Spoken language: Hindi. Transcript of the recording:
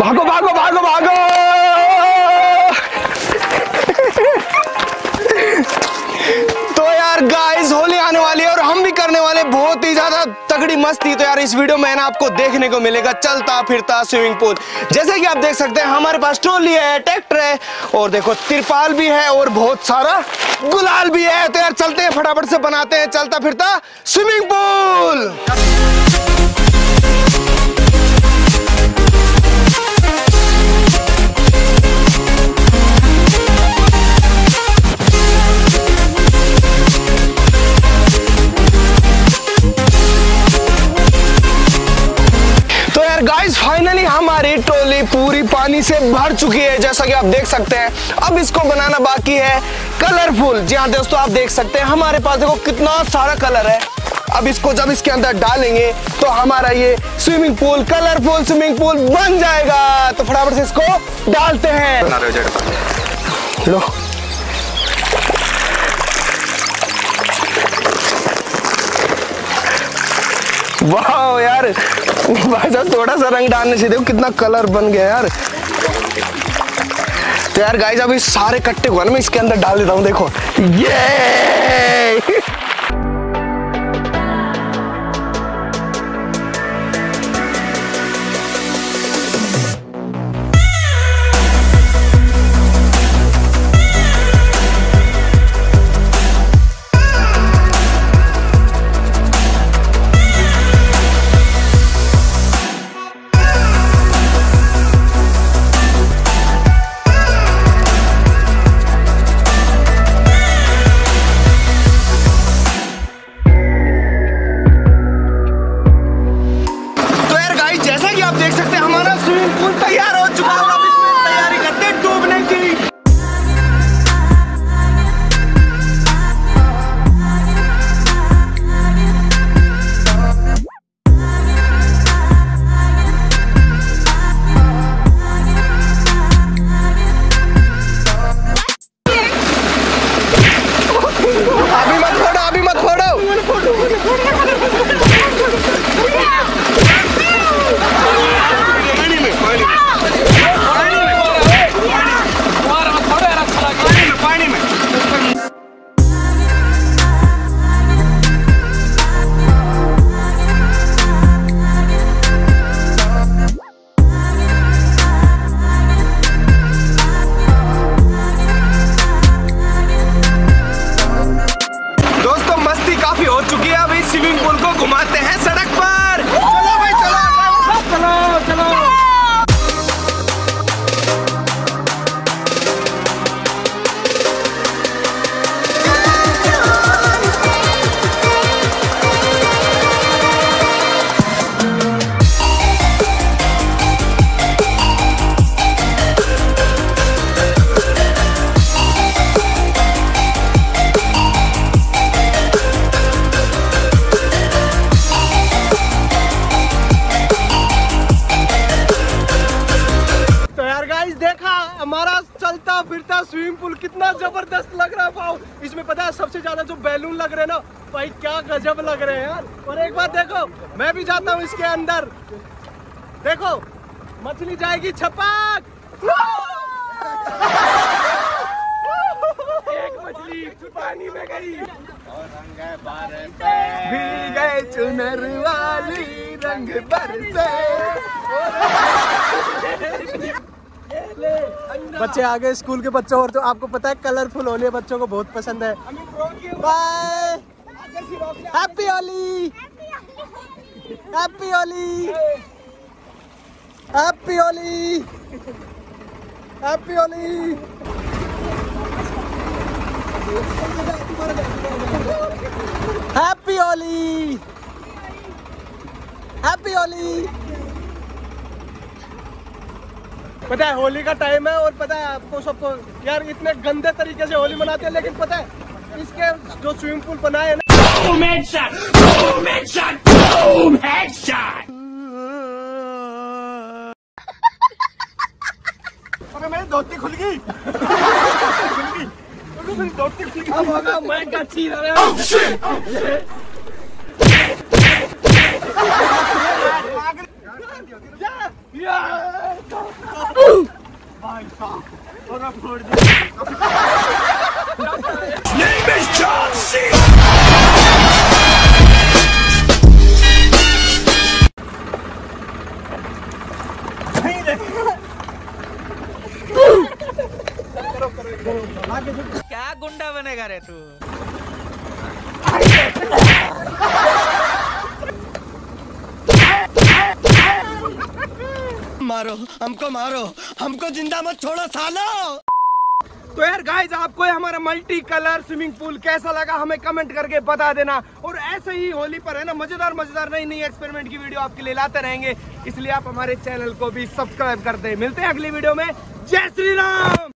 भागो भागो भागो भागो। तो यार गाइस होली आने वाली है और हम भी करने वाले बहुत ही ज्यादा तगड़ी मस्ती। तो यार इस वीडियो में ना आपको देखने को मिलेगा चलता फिरता स्विमिंग पूल। जैसे कि आप देख सकते हैं हमारे पास ट्रॉली है, ट्रैक्टर है और देखो तिरपाल भी है और बहुत सारा गुलाल भी है। तो यार चलते हैं फटाफट से बनाते हैं चलता फिरता स्विमिंग पूल। गाइस फाइनली हमारी ट्रॉली पूरी पानी से भर चुकी है जैसा कि आप देख सकते हैं। अब इसको बनाना बाकी है कलरफुल। जी हाँ दोस्तों आप देख सकते हैं हमारे पास देखो कितना सारा कलर है। अब इसको जब इसके अंदर डालेंगे तो हमारा ये swimming pool colourful swimming pool बन जाएगा। तो फटाफट से इसको डालते हैं। लो वाह यार भाई साहब थोड़ा सा रंग डालने से देखो कितना कलर बन गया यार। तो यार गाइस अभी सारे कट्टे को ना मैं इसके अंदर डाल देता हूँ। देखो ये तैयार हो चुका है। अब इसमें तैयारी करते हैं डूबने की। अभी मत फोड़ो अभी मत फोड़ो। स्विमिंग पूल को घुमाते हैं सड़क पर। चलो भाई चलो चलो चलो। हमारा चलता फिरता स्विमिंग पूल कितना जबरदस्त लग रहा है भाव। इसमें पता है सबसे ज्यादा जो बैलून लग रहे हैं ना भाई क्या गजब लग रहे हैं यार। और एक बार देखो मैं भी जाता हूँ इसके अंदर। देखो मछली जाएगी छपाक। एक मछली पानी में गई और रंग भीग गए चुनर वाली रंग बरसे। बच्चे आ गए स्कूल के बच्चों और तो आपको पता है कलरफुल होली बच्चों को बहुत पसंद है। Bye happy Holi happy Holi happy Holi happy Holi. Happy Holi happy Holi. पता है होली का टाइम है और पता है आपको सबको यार इतने गंदे तरीके से होली मनाते हैं। लेकिन पता है इसके जो स्विमिंग पूल बनाए हैं ना boom headshot boom headshot boom headshot. अरे मेरी धोती खुल गई। मेरी धोती खुल गई। अब होगा मैं क्या छीन रहा हूँ। और अब फोड़ क्या गुंडा बनेगा रे तू? मारो हमको जिंदा मत छोड़ो सालो। तो यार गाइस, आपको हमारा मल्टी कलर स्विमिंग पूल कैसा लगा हमें कमेंट करके बता देना। और ऐसे ही होली पर है ना मजेदार नई नई एक्सपेरिमेंट की वीडियो आपके लिए लाते रहेंगे, इसलिए आप हमारे चैनल को भी सब्सक्राइब करते हैं। मिलते हैं अगली वीडियो में। जय श्री राम।